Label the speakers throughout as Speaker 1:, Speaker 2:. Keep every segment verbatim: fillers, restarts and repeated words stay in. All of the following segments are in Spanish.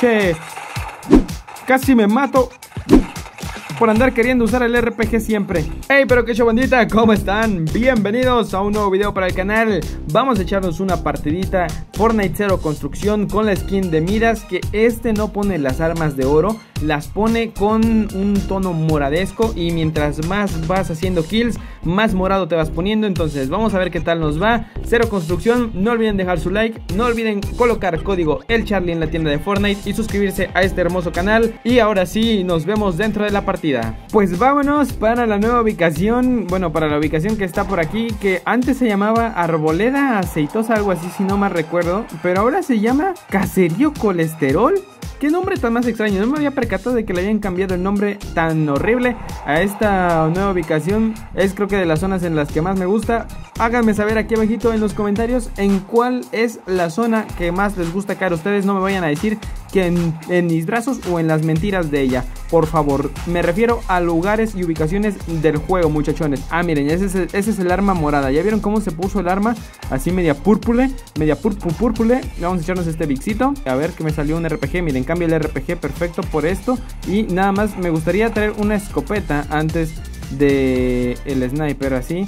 Speaker 1: Che, casi me mato por andar queriendo usar el R P G siempre. Hey, pero qué show, bandita, ¿cómo están? Bienvenidos a un nuevo video para el canal. Vamos a echarnos una partidita Fortnite Zero Construcción con la skin de Midas, que este no pone las armas de oro, las pone con un tono moradesco, y mientras más vas haciendo kills, más morado te vas poniendo. Entonces vamos a ver qué tal nos va. Zero Construcción, no olviden dejar su like, no olviden colocar código El Charlie en la tienda de Fortnite y suscribirse a este hermoso canal. Y ahora sí, nos vemos dentro de la partida. Pues vámonos para la nueva ubicación. Bueno, para la ubicación que está por aquí, que antes se llamaba Arboleda Aceitosa, algo así si no mal recuerdo, pero ahora se llama Caserío Colesterol. Qué nombre tan más extraño, no me había percatado de que le habían cambiado el nombre tan horrible a esta nueva ubicación. Es creo que de las zonas en las que más me gusta. Háganme saber aquí abajito en los comentarios en cuál es la zona que más les gusta caer. Ustedes no me vayan a decir que en, en mis brazos o en las mentiras de ella, por favor. Me refiero a lugares y ubicaciones del juego, muchachones. Ah, miren, ese es el, ese es el arma morada. ¿Ya vieron cómo se puso el arma? Así media púrpule, media purpu púrpule. Vamos a echarnos este vixito. A ver que me salió un R P G. Miren, cambio el R P G perfecto por esto. Y nada más me gustaría traer una escopeta antes de el sniper, así.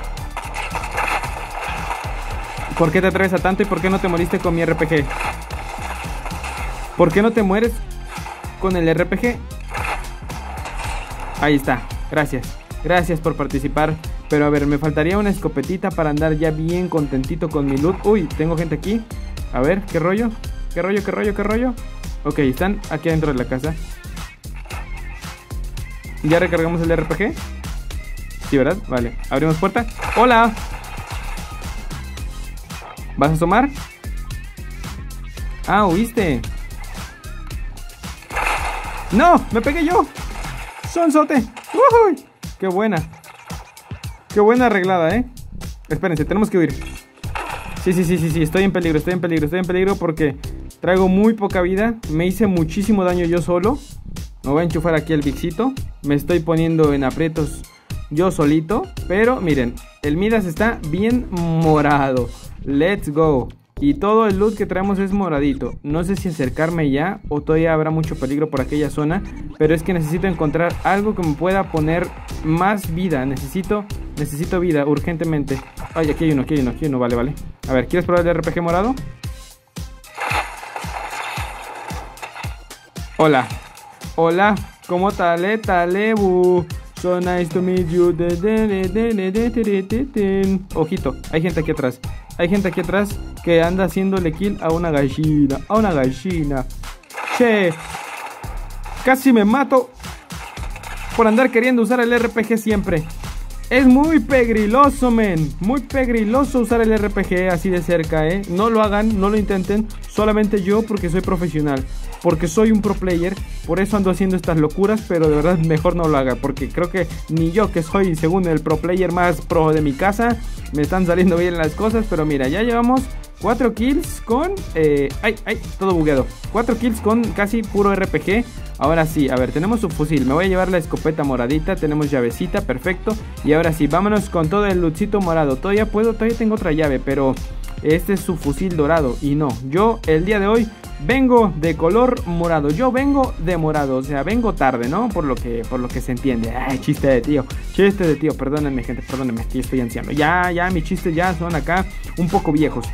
Speaker 1: ¿Por qué te atreves a tanto y por qué no te moriste con mi R P G? ¿Por qué no te mueres con el R P G? Ahí está, gracias. Gracias por participar. Pero a ver, me faltaría una escopetita para andar ya bien contentito con mi loot. Uy, tengo gente aquí. A ver, ¿qué rollo? ¿Qué rollo, qué rollo, qué rollo? Ok, están aquí adentro de la casa. ¿Ya recargamos el R P G? Sí, ¿verdad? Vale, abrimos puerta. ¡Hola! ¿Vas a asomar? Ah, huiste. ¡No! ¡Me pegué yo! ¡Sonzote! ¡Uy! ¡Qué buena! ¡Qué buena arreglada, eh! Espérense, tenemos que huir. Sí, sí, sí, sí, sí, estoy en peligro, estoy en peligro, estoy en peligro porque traigo muy poca vida. Me hice muchísimo daño yo solo. Me voy a enchufar aquí el vixito. Me estoy poniendo en aprietos yo solito. Pero miren, el Midas está bien morado. Let's go. Y todo el loot que traemos es moradito. No sé si acercarme ya o todavía habrá mucho peligro por aquella zona, pero es que necesito encontrar algo que me pueda poner más vida. Necesito, necesito vida urgentemente. Ay, aquí hay uno, aquí hay uno, aquí hay uno, vale, vale. A ver, ¿quieres probar el R P G morado? Hola. Hola, ¿cómo tale, talebu? So nice to meet you. Ojito, hay gente aquí atrás. Hay gente aquí atrás que anda haciéndole kill a una gallina. A una gallina. Che, casi me mato por andar queriendo usar el R P G siempre. Es muy pegriloso, men. Muy pegriloso usar el R P G así de cerca, eh. No lo hagan, no lo intenten. Solamente yo, porque soy profesional, porque soy un pro player, por eso ando haciendo estas locuras. Pero de verdad mejor no lo haga, porque creo que ni yo, que soy según el pro player más pro de mi casa, me están saliendo bien las cosas. Pero mira, ya llevamos cuatro kills con... Eh, ay, ay, todo bugueado. cuatro kills con casi puro R P G. Ahora sí, a ver, tenemos su fusil. Me voy a llevar la escopeta moradita. Tenemos llavecita, perfecto. Y ahora sí, vámonos con todo el lootcito morado. Todavía puedo, todavía tengo otra llave, pero este es su fusil dorado. Y no, yo el día de hoy vengo de color morado. Yo vengo de morado, o sea, vengo tarde, ¿no? Por lo que, por lo que se entiende. Ay, chiste de tío, chiste de tío. Perdónenme, gente, perdónenme, que estoy anciano. Ya, ya, mis chistes ya son acá un poco viejos.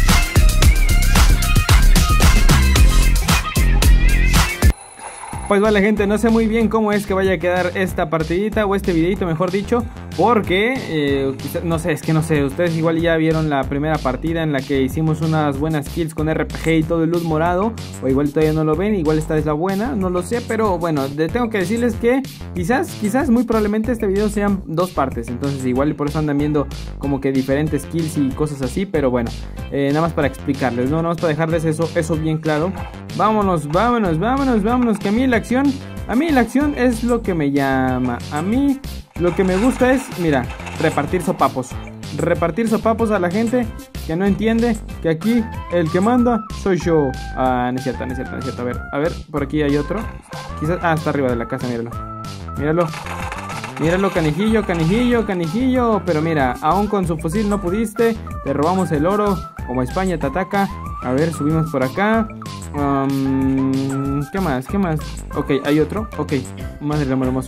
Speaker 1: Pues vale, gente, no sé muy bien cómo es que vaya a quedar esta partidita o este videito, mejor dicho, porque, eh, quizá, no sé, es que no sé, ustedes igual ya vieron la primera partida en la que hicimos unas buenas kills con R P G y todo el loot morado, o igual todavía no lo ven, igual esta es la buena, no lo sé, pero bueno, de, tengo que decirles que quizás, quizás muy probablemente este video sean dos partes, entonces igual por eso andan viendo como que diferentes kills y cosas así, pero bueno, eh, nada más para explicarles, no, nada más para dejarles eso, eso bien claro. Vámonos, vámonos, vámonos, vámonos, que a mí la acción, a mí la acción es lo que me llama. A mí lo que me gusta es, mira, repartir sopapos. Repartir sopapos a la gente que no entiende que aquí el que manda soy yo. Ah, no es cierto, no es cierto, no es cierto. A ver, a ver, por aquí hay otro. Quizás, ah, está arriba de la casa, míralo. Míralo. Míralo, canijillo, canijillo, canijillo. Pero mira, aún con su fusil no pudiste. Te robamos el oro, como España te ataca. A ver, subimos por acá. Um, ¿Qué más? ¿Qué más? Ok, hay otro. Ok, madre del amor hermoso.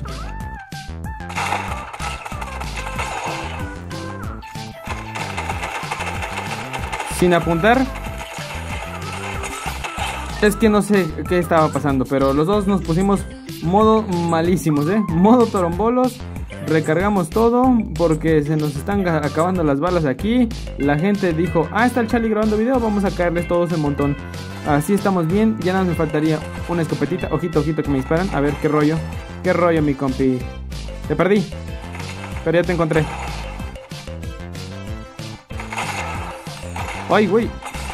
Speaker 1: Sin apuntar. Es que no sé qué estaba pasando, pero los dos nos pusimos modo malísimos, ¿eh? Modo torombolos. Recargamos todo porque se nos están acabando las balas aquí. La gente dijo, ah, está el Charlie grabando video, vamos a caerles todos en montón. Así estamos bien, ya nada me faltaría una escopetita. Ojito, ojito que me disparan, a ver qué rollo. Qué rollo, mi compi. Te perdí, pero ya te encontré. Ay, güey.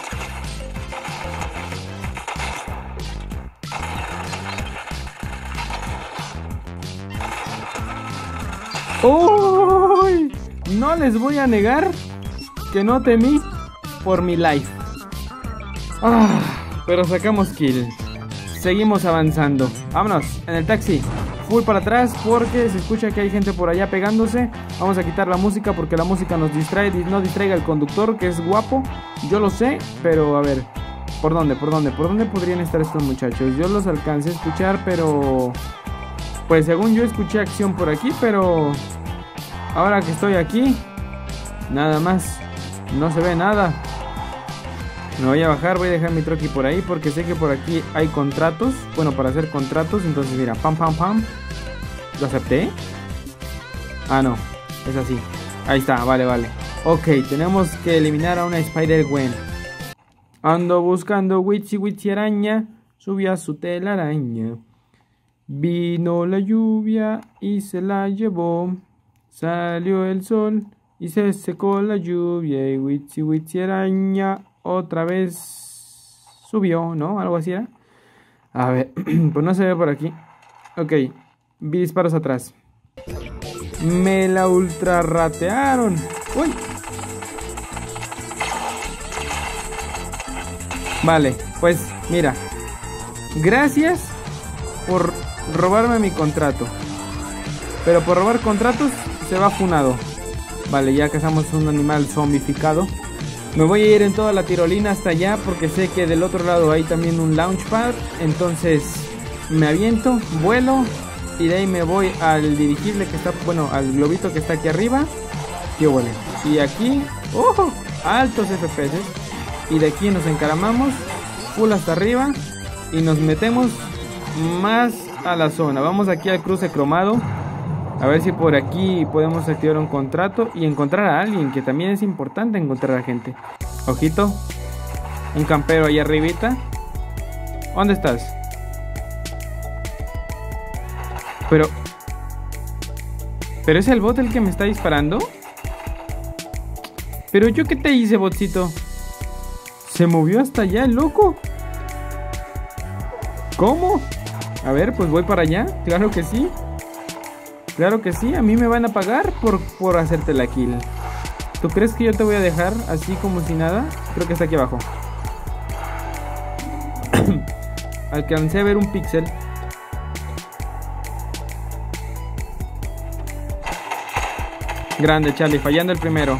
Speaker 1: ¡Uy! No les voy a negar que no temí por mi life. Ah, pero sacamos kill. Seguimos avanzando. Vámonos, en el taxi. Full para atrás porque se escucha que hay gente por allá pegándose. Vamos a quitar la música porque la música nos distrae. No distraiga al conductor, que es guapo. Yo lo sé, pero a ver. ¿Por dónde? ¿Por dónde? ¿Por dónde podrían estar estos muchachos? Yo los alcancé a escuchar, pero... pues según yo escuché acción por aquí, pero... ahora que estoy aquí, nada más, no se ve nada. Me voy a bajar, voy a dejar mi troqui por ahí porque sé que por aquí hay contratos. Bueno, para hacer contratos, entonces mira, pam, pam, pam. ¿Lo acepté? Ah, no, es así. Ahí está, vale, vale. Ok, tenemos que eliminar a una Spider-Gwen. Ando buscando Witchy Witchy araña, subí a su telaraña. Vino la lluvia y se la llevó. Salió el sol y se secó la lluvia. Y Witchy Witchy araña otra vez subió, ¿no? Algo así era. A ver, pues no se ve por aquí. Ok, vi disparos atrás. Me la ultra ratearon. Uy. Vale, pues mira. Gracias por robarme mi contrato. Pero por robar contratos se va funado. Vale, ya cazamos un animal zombificado. Me voy a ir en toda la tirolina hasta allá porque sé que del otro lado hay también un launchpad. Entonces me aviento, vuelo y de ahí me voy al dirigible que está, bueno, al globito que está aquí arriba. ¡Qué huele! Y aquí, ¡ojo! Altos F P S. Y de aquí nos encaramamos, full hasta arriba y nos metemos más a la zona. Vamos aquí al cruce cromado. A ver si por aquí podemos activar un contrato y encontrar a alguien, que también es importante encontrar a gente. Ojito, un campero ahí arribita. ¿Dónde estás? Pero... ¿Pero es el bot el que me está disparando? ¿Pero yo qué te hice, botcito? ¿Se movió hasta allá el loco? ¿Cómo? A ver, pues voy para allá. Claro que sí. Claro que sí, a mí me van a pagar por, por hacerte la kill. ¿Tú crees que yo te voy a dejar así como si nada? Creo que está aquí abajo. Alcancé a ver un píxel. Grande, Charlie, fallando el primero.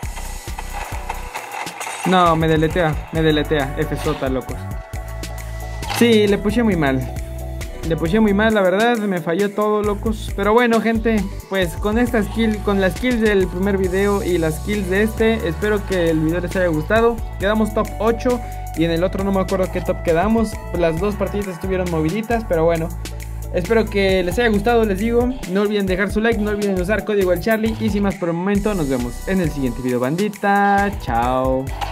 Speaker 1: No, me deletea, me deletea. F sota, locos. Sí, le puse muy mal. Le puse muy mal, la verdad, me falló todo, locos. Pero bueno, gente, pues con estas kills, con las kills del primer video y las kills de este, espero que el video les haya gustado. Quedamos top ocho y en el otro no me acuerdo qué top quedamos. Las dos partidas estuvieron moviditas, pero bueno. Espero que les haya gustado, les digo. No olviden dejar su like, no olviden usar código el Charlie. Y sin más por el momento, nos vemos en el siguiente video, bandita. Chao.